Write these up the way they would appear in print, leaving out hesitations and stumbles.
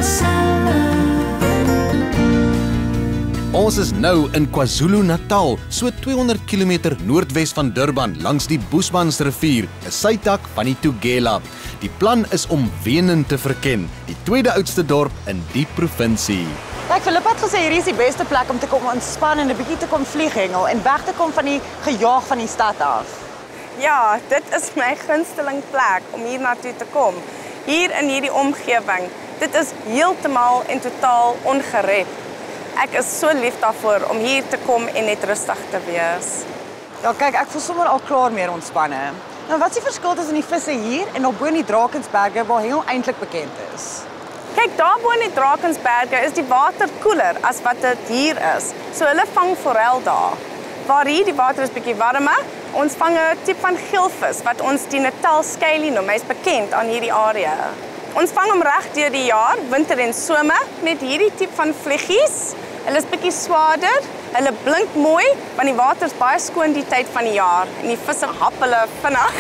Ons is nou in KwaZulu-Natal, so 200 km noordwes van Durban, langs die Boesmansrivier, 'n sytak van die Tugela. Die plan is om Wenen te verken, die tweede oudste dorp in die provinsie. Kijk, Philip het gesê hierdie is die beste plek om te kom ontspan en 'n bietjie te kom vlieghengel en weg te kom van die gejaag van die stad af. Ja, dit is my gunsteling plek om hier naartoe te kom. Hier in hierdie omgewing, dit is heeltemal en totaal ongered. Ek is so lief daarvoor om hier te kom en net rustig te wees. Ja, kyk, ek voel sommer al klaar meer ontspanne. Nou, wat is die verskil tussen die visse hier en op bo in die Drakensberge waar hengel eintlik bekend is? Kyk, daar bo in die Drakensberge is die water koeler as wat dit hier is. So hulle vang forel daar. Waar hier die water is bietjie warmer, ons vang 'n tipe van geelvis wat ons die Natal scaly noem. Hy's bekend aan hierdie area. Ons vang hom reg deur die jaar, winter en somer, met hierdie tipe van vliegies. Hulle is bietjie swaarder, hulle blink mooi, want die water is baie skoon die tyd van die jaar en die visse hap hulle vinnig.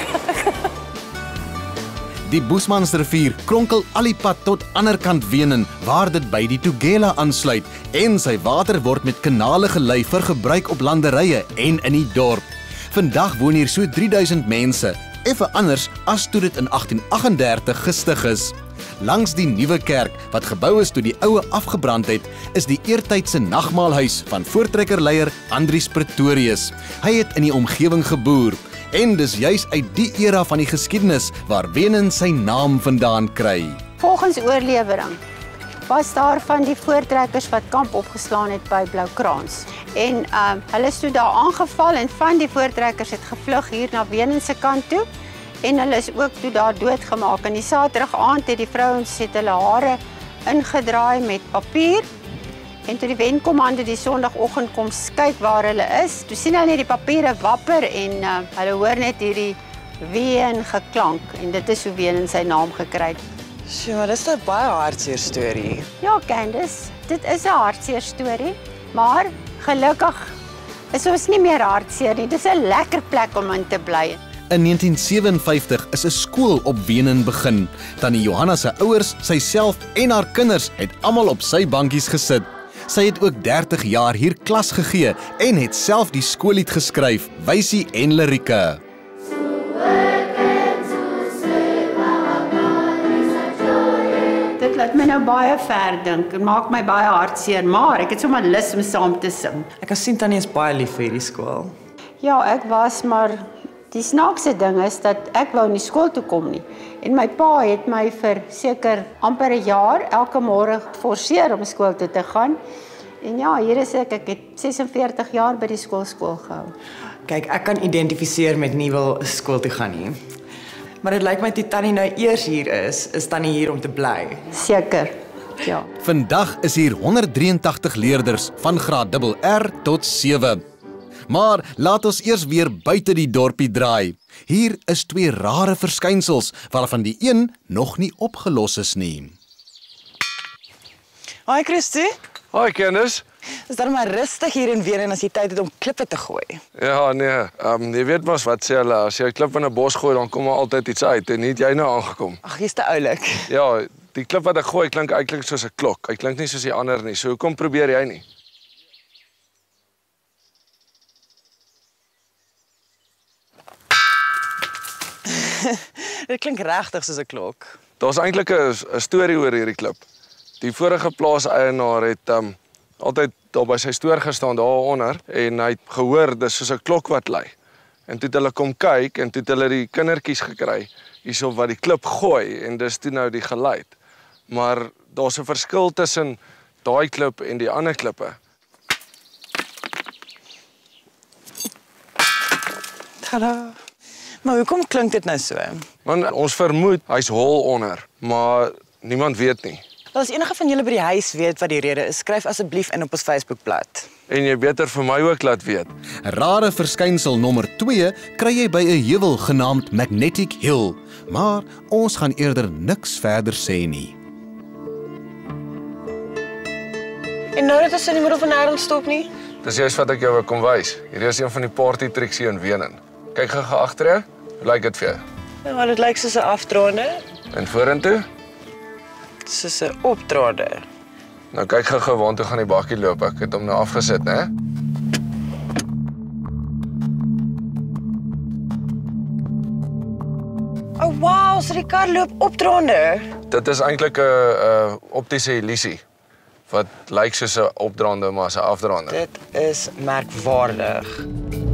Die Boesmansrivier kronkel al die pad tot anderkant Wenen, waar dit by die Tugela aansluit en sy water word met kanale gelei vir gebruik op landerye en in die dorp. Vandag woon hier so 3000 mense, effe anders as toe dit in 1838 gestig is. Langs die nuwe kerk, wat gebou is toe die oue afgebrand het, is die eertydse nagmaalhuis van voortrekkerleier Andries Pretorius. Hy het in die omgewing geboer, en dis juis uit die era van die geskiedenis waar Wenen sy naam vandaan kry. Volgens oorlewering was daar van die voortrekkers wat kamp opgeslaan het by Bloukraans. En hulle is toe daar aangeval en van die voortrekkers het gevlug hier na Wenen se kant toe. En hulle is ook toe daar doodgemaak. En die Saterdag aand het die vrouens hulle hare ingedraai met papier. En toe die wenkommando die Sondagoggend kom kyk waar hulle is, toe sien hulle net die papiere wapper en hulle hoor net hierdie Ween geklank. En dit is hoe Wenen sy naam gekry het. Sjoe, dis 'n baie hartseer storie. Ja, Candice, dit is 'n hartseer storie, maar gelukkig is ons nie meer hartseer nie. Dis 'n lekker plek om in te bly. In 1957 is 'n skool op Wenen begin. Tannie Johanna se ouers, syself en haar kinders het almal op sy bankies gesit. Sy het ook 30 jaar hier klas gegee en het self die skoollied geskryf, Wysie en Lirieke. Dit laat my nou baie ver dink en maak my baie hartseer, maar ek het sommer lus om saam te sing. Ek kan sien Tannie is baie lief vir hierdie skool. Ja, ek was, maar die snaakse ding is dat ek wou nie skool toe kom nie. En my pa het my vir seker amper 'n jaar elke môre geforseer om skool toe te gaan. En ja, hier is ek het 46 jaar by die skool gehou. Kyk, ek kan identifiseer met nie wil skool toe gaan nie. Maar dit lyk my toe Tannie nou eers hier is Tannie hier om te bly. Seker, ja. Vandag is hier 183 leerders van graad RR tot 7. Maar laat ons eers weer buite die dorpie draai. Hier is twee rare verskynsels, waarvan die een nog nie opgelos is nie. Hoi Christy, Hoi Candice. is daar maar rustig hier in Wenen as jy tyd het om klippe te gooi? Ja, nee, jy weet mos wat sê hulle, as jy 'n klip in 'n bos gooi, dan kom er altyd iets uit en nie het jy nou aangekom. Ag, jy's te oulik. Ja, die klip wat ek gooi klink eintlik soos 'n klok. Hy klink nie soos die ander nie. So hoekom probeer jy nie? Dit klink regtig soos 'n klok. Daar's eintlik 'n storie oor hierdie klip. Die vorige plaaseienaar het altyd daar by sy stoor gestaan daaronder en hy het gehoor dis soos 'n klok wat lui. En toe het hulle kom kyk en toe het hulle die kindertjies gekry hierso wat die klip gooi en dis toe nou die geluid. Maar daar's 'n verskil tussen daai klip en die ander klippe. Tada. Maar hoekom klink dit nou so? Want ons vermoed hy's hol onder, maar niemand weet nie. Wel, as enige van julle by die huis weet wat die rede is, skryf asseblief in op ons Facebookblad. En jy beter vir my ook laat weet. Rare verskynsel nommer 2 kry jy by 'n heuwel genaamd Magnetic Hill, maar ons gaan eerder niks verder sê nie. En nou dat ons in die middel van nêrens stop nie? Dis juist wat ek jou wil kom wys. Hierdie is een van die party tricks hier in Wenen. Kyk gou agter jou. Hoe lyk dit vir jou? Ja, dit lyk soos 'n afdraande. En vorentoe? Soos 'n opdraande. Nou kyk gou-gou waartoe gaan die bakkie loop. Ek het hom nou afgesit, né? Oh wow, so die kar loop opdraande. Dit is eintlik 'n optiese illusie wat lyk soos 'n opdraande maar 'n afdraande. Dit is merkwaardig.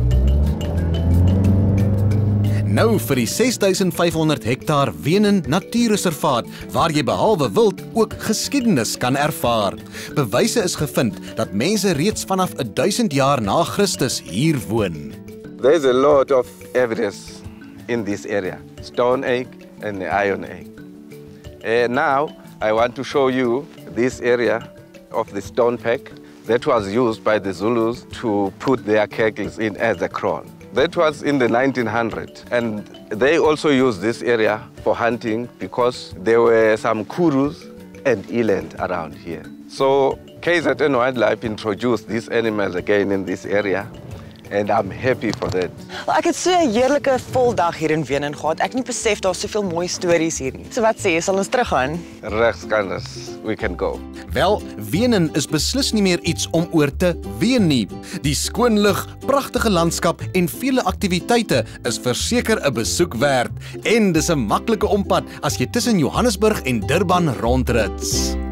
Nou vir die 6500 hektaar Wenen Natuurreservaat waar jy behalwe wild ook geskiedenis kan ervaar. Bewyse is gevind dat mense reeds vanaf 1000 jaar na Christus hier woon. There's a lot of evidence in this area, Stone Age and Iron Age. Now, I want to show you this area of the stone pack that was used by the Zulus to put their kettles in as a crown. That was in the 1900s, and they also used this area for hunting because there were some kurus and eland around here. So KZN Wildlife introduced these animals again in this area, and I'm happy for that. Wel, ek het so 'n heerlike vol dag hier in Wenen gehad. Ek het nie besef daar's soveel mooi stories hier nie. So wat sê jy, sal ons teruggaan? Regskanders, we can go. Wel, Wenen is beslis nie meer iets om oor te ween nie. Die skoon lug, pragtige landskap en vele aktiwiteite is verseker 'n besoek werd. En dis 'n maklike ompad as jy tussen Johannesburg en Durban rondrits.